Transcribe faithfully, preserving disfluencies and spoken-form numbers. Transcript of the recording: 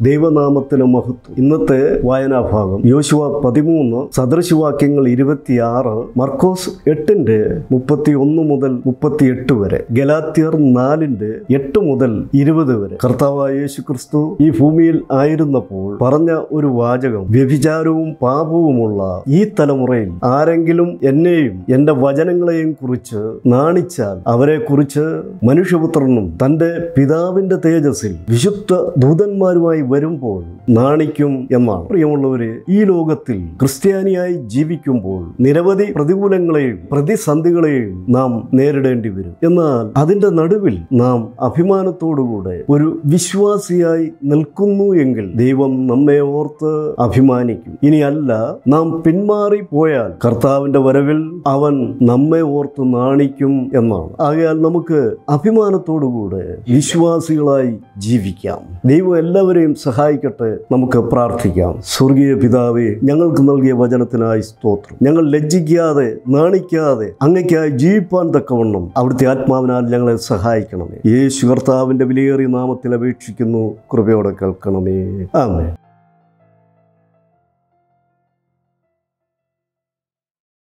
ദൈവനാമത്തിന് മഹത്വം. ഇന്നത്തെ വായനാഭാഗം യോശുവ പതിമൂന്ന്, സദൃശവാക്യങ്ങൾ ഇരുപത്തിയാറ്, മർക്കോസ് എട്ടിന്റെ മുപ്പത്തി ഒന്ന് മുതൽ മുപ്പത്തിയെട്ട് വരെ, ഗലാത്യർ നാലിന്റെ എട്ട് മുതൽ ഇരുപത് വരെ. കർത്താവായ യേശു ക്രിസ്തു ഈ ഭൂമിയിൽ ആയിരുന്നപ്പോൾ പറഞ്ഞ ഒരു വാചകം: വ്യഭിചാരവും പാപവുമുള്ള ഈ തലമുറയിൽ ആരെങ്കിലും എന്നെയും എന്റെ വചനങ്ങളെയും കുറിച്ച് നാണിച്ചാൽ അവരെ കുറിച്ച് മനുഷ്യപുത്രനും തന്റെ പിതാവിന്റെ തേജസ്സിൽ വിശുദ്ധ ദൂതന്മാരുമായി വരുമ്പോൾ നാണിക്കും എന്നാണ്. പ്രിയമുള്ളവരെ, ഈ ലോകത്തിൽ ക്രിസ്ത്യാനിയായി ജീവിക്കുമ്പോൾ നിരവധി പ്രതികൂലങ്ങളെയും പ്രതിസന്ധികളെയും നാം നേരിടേണ്ടി വരും. എന്നാൽ അതിന്റെ നടുവിൽ നാം അഭിമാനത്തോടുകൂടെ ഒരു വിശ്വാസിയായി നിൽക്കുന്നു എങ്കിൽ ദൈവം നമ്മെ ഓർത്ത് അഭിമാനിക്കും. ഇനിയല്ല, നാം പിന്മാറി പോയാൽ കർത്താവിന്റെ വരവിൽ അവൻ നമ്മെ ഓർത്ത് നാണിക്കും എന്നാണ്. ആകയാൽ നമുക്ക് അഭിമാനത്തോടുകൂടെ വിശ്വാസികളായി ജീവിക്കാം. ദൈവം എല്ലാവരെയും സഹായിക്കട്ടെ. നമുക്ക് പ്രാർത്ഥിക്കാം. സ്വർഗീയ പിതാവേ, ഞങ്ങൾക്ക് നൽകിയ വചനത്തിനായി സ്തോത്രം. ഞങ്ങൾ ലജ്ജിക്കാതെ നാണിക്കാതെ അങ്ങയ്ക്കായി ജീവിപ്പാൻ തക്കവണ്ണം അവിടുത്തെ ആത്മാവിനാൽ ഞങ്ങളെ സഹായിക്കണമേ. യേശു കർത്താവിന്റെ വിലയേറിയ നാമത്തിൽ അപേക്ഷിക്കുന്നു. കൃപയോടെ കേൾക്കണമേ. ആമേൻ.